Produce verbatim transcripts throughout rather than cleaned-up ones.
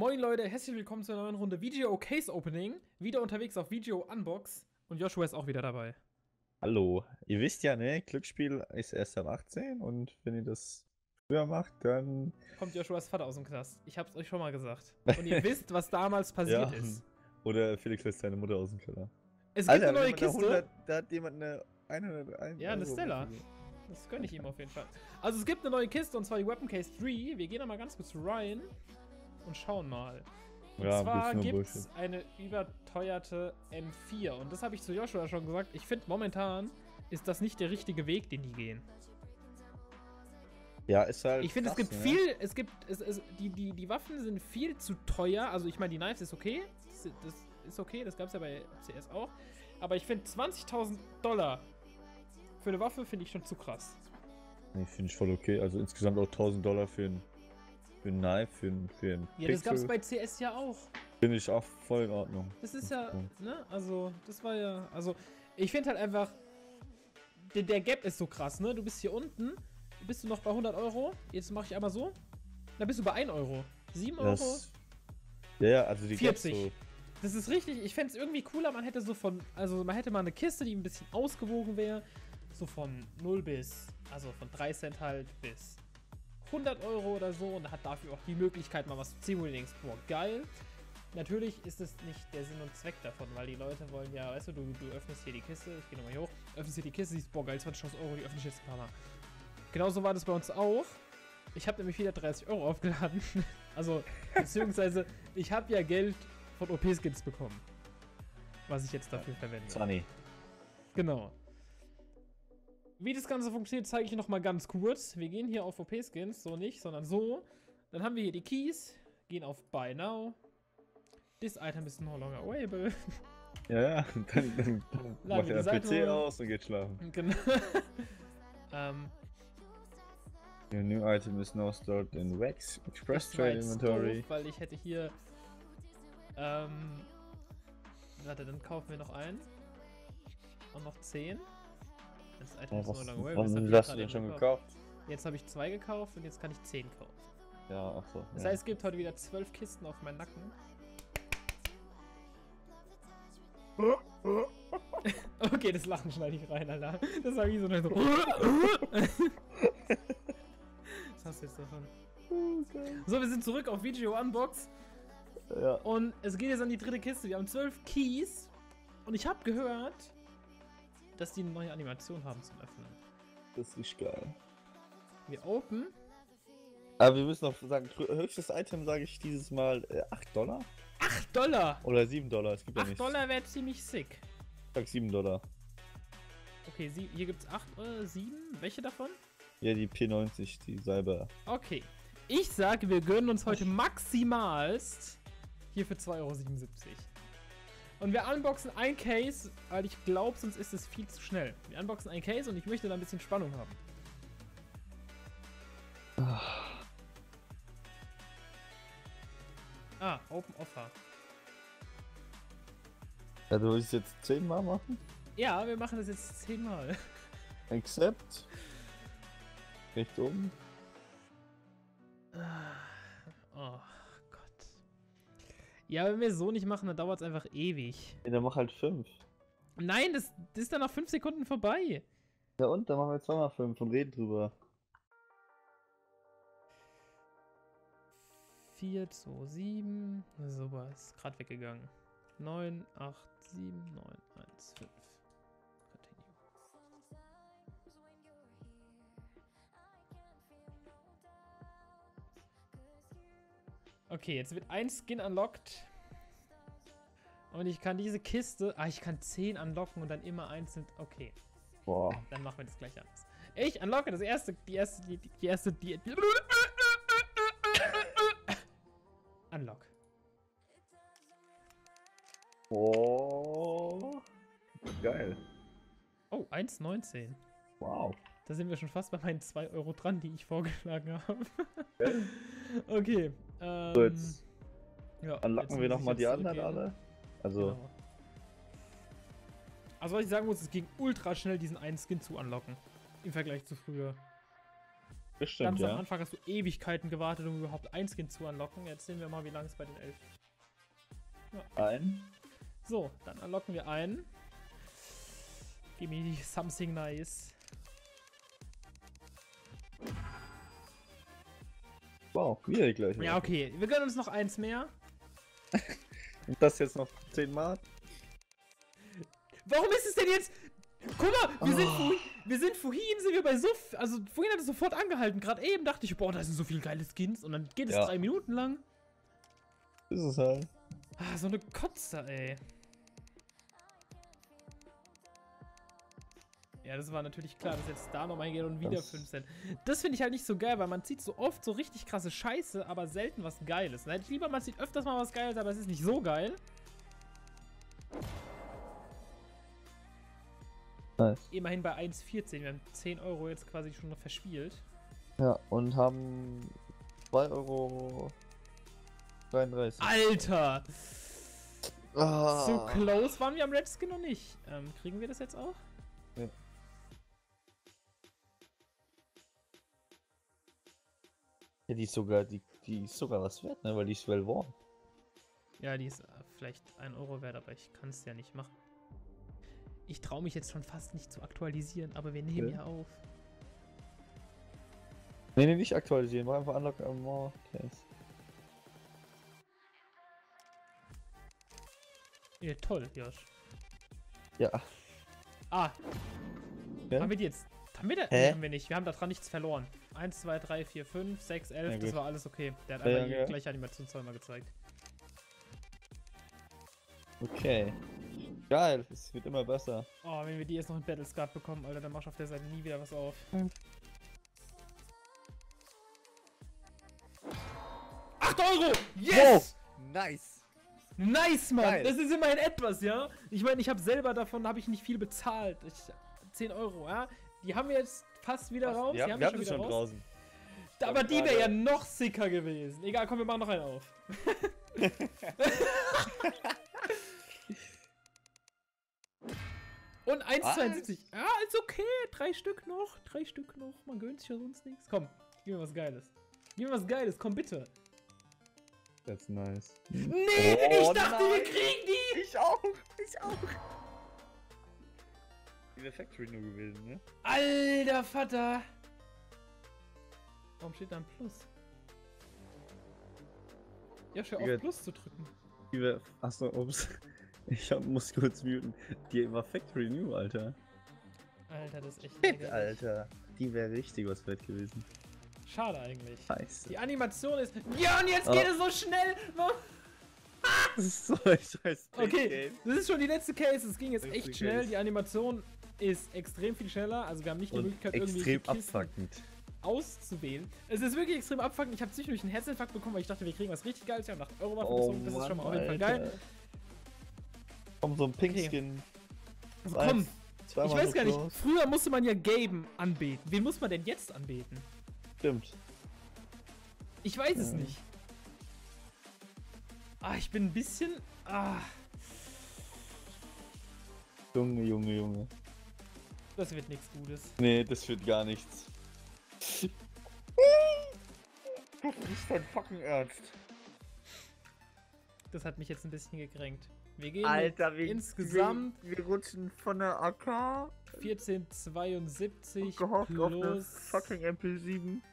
Moin Leute, herzlich willkommen zu einer neuen Runde Video Case Opening. Wieder unterwegs auf Video Unbox und Joshua ist auch wieder dabei. Hallo, ihr wisst ja, ne, Glücksspiel ist erst ab achtzehn und wenn ihr das früher macht, dann... Kommt Joshuas Vater aus dem Knast. Ich hab's euch schon mal gesagt. Und ihr wisst, was damals passiert ja. ist. Oder Felix lässt seine Mutter aus dem Keller. Es gibt Alter, eine neue jemand eine Kiste. hundert, da hat jemand eine hunderteins Ja, eine Euro Stella. bekommen. Das gönne ich ihm auf jeden Fall. Also es gibt eine neue Kiste und zwar die Weapon Case drei. Wir gehen da mal ganz kurz rein und schauen mal. Und Ja, zwar gibt's nur gibt es Bullshit. eine überteuerte M vier. Und das habe ich zu Joshua schon gesagt. Ich finde, momentan ist das nicht der richtige Weg, den die gehen. Ja, ist halt Ich finde, es krass, gibt ne? viel, es gibt, es, es, die, die, die Waffen sind viel zu teuer. Also ich meine, die Knives ist okay. Das, das ist okay, das gab es ja bei C S auch. Aber ich finde zwanzigtausend Dollar für eine Waffe finde ich schon zu krass. Nee, finde ich voll okay. Also insgesamt auch tausend Dollar für ein, für ein Knife, für ein, für ein Ja, das gab es Pixel. bei C S ja auch. Finde ich auch voll in Ordnung. Das ist ja, ne, also, das war ja, also, ich finde halt einfach, der, der Gap ist so krass, ne, du bist hier unten, bist du noch bei hundert Euro, jetzt mache ich einmal so, dann bist du bei ein Euro, sieben Euro, Das, ja, ja, also die vierzig. Gaps so. Das ist richtig, ich fände es irgendwie cooler, man hätte so von, also man hätte mal eine Kiste, die ein bisschen ausgewogen wäre, so von null bis, also von drei Cent halt bis hundert Euro oder so und hat dafür auch die Möglichkeit, mal was zu ziehen, wo du denkst, boah, geil. Natürlich ist es nicht der Sinn und Zweck davon, weil die Leute wollen ja, weißt du, du, du öffnest hier die Kiste, ich gehe nochmal hier hoch, öffnest hier die Kiste, siehst, boah, geil, zwanzigtausend Euro, die öffne ich jetzt ein paar Mal. Genauso war das bei uns auch. Ich habe nämlich wieder dreißig Euro aufgeladen. Also, beziehungsweise, ich habe ja Geld von O P-Skins bekommen. Was ich jetzt dafür verwende. Sunny. Genau. Wie das Ganze funktioniert, zeige ich noch mal ganz kurz. Wir gehen hier auf O P-Skins, so nicht, sondern so. Dann haben wir hier die Keys, gehen auf Buy Now. This item is no longer available. Ja, ja, dann, dann, dann macht wir er die den P C Seite aus und geht schlafen. Genau. ähm, Your new item is now stored in Wax Express das war Trade jetzt Inventory. doof, weil ich hätte hier. Ähm. Warte, dann kaufen wir noch einen. Und noch zehn. Das Item Ja, is was, no longer available. wann Das hab ich hast du gerade denn eben schon gekauft. gekauft? Jetzt habe ich zwei gekauft und jetzt kann ich zehn kaufen. Ja, ach so. Das ja. heißt, es gibt heute wieder zwölf Kisten auf meinen Nacken. Okay, das Lachen schneide ich rein, Alter. Das war wie so eine so. Was hast du jetzt davon? So, wir sind zurück auf Video Unbox. Ja. Und es geht jetzt an die dritte Kiste. Wir haben zwölf Keys. Und ich habe gehört, dass die eine neue Animation haben zum Öffnen. Das ist richtig geil. Wir open. Aber wir müssen noch sagen, höchstes Item sage ich dieses Mal äh, acht Dollar? acht Dollar! Oder sieben Dollar, es gibt ja acht nichts. Dollar wäre ziemlich sick. Ich sag sieben Dollar. Okay, sie, hier gibt's acht oder sieben. Welche davon? Ja, die P neunzig, die Cyber. Okay. Ich sage, wir gönnen uns heute maximalst hier für zwei Euro siebenundsiebzig. Und wir unboxen ein Case, weil ich glaube, sonst ist es viel zu schnell. Wir unboxen ein Case und ich möchte da ein bisschen Spannung haben. Ah, Open Offer. Ja, du willst jetzt zehnmal machen? Ja, wir machen das jetzt zehnmal. Accept. Rechts oben. Oh Gott. Ja, wenn wir so nicht machen, dann dauert es einfach ewig. Ja, dann mach halt fünf. Nein, das, das ist dann nach fünf Sekunden vorbei. Ja und, dann machen wir zweimal fünf und reden drüber. vier, zwei, sieben. Sowas. Gerade weggegangen. neun, acht, sieben, neun, eins, fünf. Continue. Okay, jetzt wird ein Skin unlocked. Und ich kann diese Kiste. Ah, ich kann zehn unlocken und dann immer einzeln. Okay. Boah. Dann machen wir das gleich anders. Ich unlocke das erste. Die erste. Die, die erste. Die. Unlock. Oh. Geil. Oh, eins neunzehn. Wow. Da sind wir schon fast bei meinen zwei Euro dran, die ich vorgeschlagen habe. Okay. Okay. Ähm, So, jetzt ja, unlocken jetzt wir muss nochmal ich die jetzt anderen zurückgehen. alle. Also, Genau. Also was ich sagen muss, es ging ultra schnell, diesen einen Skin zu unlocken. Im Vergleich zu früher. Bestimmt, Ganz am ja. Anfang hast du Ewigkeiten gewartet, um überhaupt ein Skin zu unlocken. Jetzt sehen wir mal, wie lange es bei den elf. Ja. Ein. So, dann unlocken wir einen. Give me something nice. Wow, wieder die gleiche. Ja, okay. Wir gönnen uns noch eins mehr. Und das jetzt noch zehnmal? Warum ist es denn jetzt... Guck mal, wir, Oh. sind, vorhin, wir sind vorhin, sind wir bei so... Also vorhin hat es sofort angehalten. Gerade eben dachte ich, boah, da sind so viele geile Skins. Und dann geht es Ja. drei Minuten lang. Ist es halt. Ah, so eine Kotze, ey. Ja, das war natürlich klar, dass jetzt da nochmal hingeht und wieder Das- fünf Cent. Das finde ich halt nicht so geil, weil man zieht so oft so richtig krasse Scheiße, aber selten was Geiles. Dann hätte ich lieber, man zieht öfters mal was Geiles, aber es ist nicht so geil. Nice. Immerhin bei eins vierzehn. Wir haben zehn Euro jetzt quasi schon noch verspielt. Ja, und haben zwei Euro dreiunddreißig. Alter! Ah. So close waren wir am Red Skin noch nicht. Ähm, kriegen wir das jetzt auch? Ja. Ja, die ist sogar, die, die ist sogar was wert, ne? Weil die ist well worn. Ja, die ist äh, vielleicht ein Euro wert, aber ich kann es ja nicht machen. Ich traue mich jetzt schon fast nicht zu aktualisieren, aber wir nehmen Okay. ja auf. Nee, nee, nicht aktualisieren, mach einfach Unlock uh, more Case. Ja, toll, Josh. Ja. Ah, Ja? haben wir die jetzt... Haben wir da? Hä? Nee, haben wir nicht. Wir haben da dran nichts verloren. eins, zwei, drei, vier, fünf, sechs, elf, Ja, das gut. war alles okay. Der hat Ja, einfach ja, die ja. gleiche Animation zweimal gezeigt. Okay. Geil, es wird immer besser. Oh, wenn wir die jetzt noch in Battlescard bekommen, Alter, dann mach ich auf der Seite nie wieder was auf. Hm. acht Euro! Yes! Nice! Nice, Mann! Geil. Das ist immerhin etwas, ja? Ich meine, ich habe selber davon, habe ich nicht viel bezahlt. Ich, zehn Euro, ja? Die haben wir jetzt fast wieder raus. Ja, die haben wir wir haben schon sie wieder schon raus. draußen. Aber haben die wäre gerade- ja noch sicker gewesen. Egal, komm, wir machen noch einen auf. Und eins Komma zweiundsiebzig. Ja, ist okay. Drei Stück noch. Drei Stück noch. Man gönnt sich ja sonst nichts. Komm, gib mir was Geiles. Gib mir was Geiles. Komm, bitte. That's nice. Nee, Oh, ich dachte, wir nein. kriegen die. Ich auch! Ich auch! Die wäre Factory nur gewesen, ne? Alter Vater. Warum steht da ein Plus? Ja, hör Digga. auf Plus zu drücken. Die wäre. Achso, ups. Ich hab, muss kurz muten. Die war Factory New, Alter. Alter, das ist echt Shit, ärgerlich. Alter. Die wäre richtig was wert gewesen. Schade eigentlich. Scheiße. Die Animation ist... Ja, und jetzt Oh. geht es so schnell. Warum? Das ist so ein scheiß Okay, Game. das ist schon die letzte Case. Es ging jetzt Letzte echt schnell. Case. Die Animation ist extrem viel schneller. Also wir haben nicht die Und Möglichkeit, extrem irgendwie Kisten abfuckend. auszuwählen. Es ist wirklich extrem abfuckend. Ich habe zwischendurch einen Herzinfarkt bekommen, weil ich dachte, wir kriegen was richtig Geiles. Wir haben nach Euro Oh, gezogen. Das ist schon mal auf Mann, jeden Fall Alter. geil. Komm, so ein Pink Okay. Skin. Also, Eins, komm, ich zweimal weiß so gar nicht. close. Früher musste man ja Gaben anbeten. Wen muss man denn jetzt anbeten? Stimmt. Ich weiß es Ja. nicht. Ah, ich bin ein bisschen... Ah, Junge, Junge, Junge. das wird nichts Gutes. Nee, das wird gar nichts. Das ist dein fucking Ernst. Das hat mich jetzt ein bisschen gekränkt. Wir gehen Alter, mit wir, insgesamt wir, wir rutschen von der A K vierzehn Komma zweiundsiebzig gehofft auf eine plus... fucking M P sieben.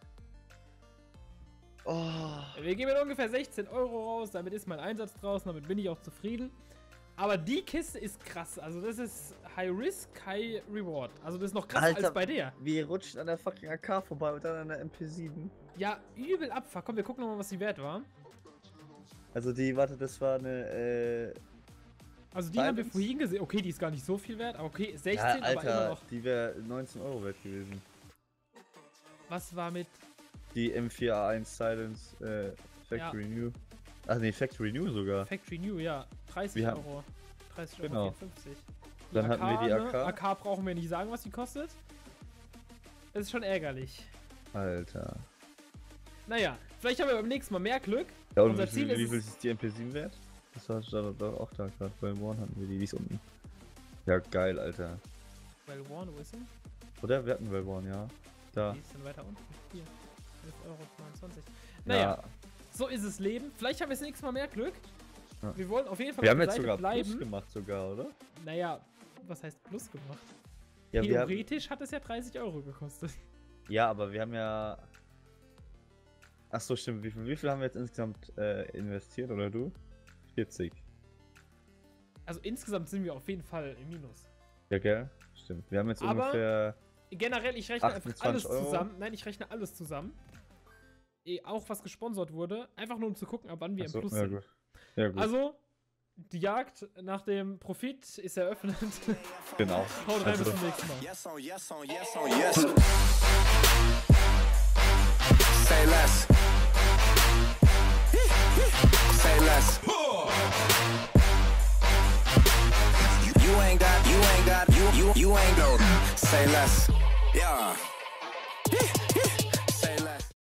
Oh. Wir gehen mit ungefähr sechzehn Euro raus, damit ist mein Einsatz draußen, damit bin ich auch zufrieden. Aber die Kiste ist krass, also das ist High Risk, High Reward. Also das ist noch krasser Alter. als bei der. Wir rutschen an der fucking A K vorbei und dann an der M P sieben. Ja, übel Abfuck. Komm, wir gucken nochmal, was die wert war. Also die, warte, das war eine, äh... Also die haben wir Diamonds? vorhin gesehen. Okay, die ist gar nicht so viel wert, aber okay, sechzehn, Ja, aber immer Alter, noch. die wäre neunzehn Euro wert gewesen. Was war mit... Die M vier A eins Silence, äh, Factory New. Ach nee, Factory New sogar. Factory New, ja. dreißig Wir haben- Euro. dreißig Euro Genau. vierundfünfzig. Dann hatten wir die A K. Ne? A K brauchen wir nicht sagen, was die kostet. Das ist schon ärgerlich. Alter. Naja, vielleicht haben wir beim nächsten Mal mehr Glück. Ja, und Unser wie, Ziel viel, wie ist viel es- ist die M P sieben wert? Das war da, da auch da gerade. Bei One hatten wir die, die ist unten. Ja, geil, Alter. Well worn, wo ist sie? Oder? Wir hatten Well One, ja. Da. Die ist dann weiter unten. Hier. elf Euro neunundzwanzig. Naja, Ja. so ist es Leben. Vielleicht haben wir das nächste Mal mehr Glück. Ja. Wir wollen auf jeden Fall Wir auf haben der jetzt Seite sogar bleiben. Plus gemacht sogar, oder? Naja, was heißt Plus gemacht? Ja, wir haben, Theoretisch hat es ja dreißig Euro gekostet. ja, aber wir haben ja... Ach so, stimmt. Wie viel, wie viel haben wir jetzt insgesamt äh, investiert, oder du? vierzig. Also insgesamt sind wir auf jeden Fall im Minus. Ja, gell? Stimmt. Wir haben jetzt Aber ungefähr... Generell, ich rechne einfach alles achtundzwanzig Euro. zusammen. Nein, ich rechne alles zusammen. Eh, auch was gesponsert wurde. Einfach nur um zu gucken, ab wann wir Ach so, im Plus ja, sind. gut. Ja, gut. Also, die Jagd nach dem Profit ist eröffnet. Genau. Haut rein, Also- bis zum nächsten Mal. Yes on yes on yes on yes. Say less. Say less. You ain't got, you ain't got, you you you ain't got. Say less. Yeah.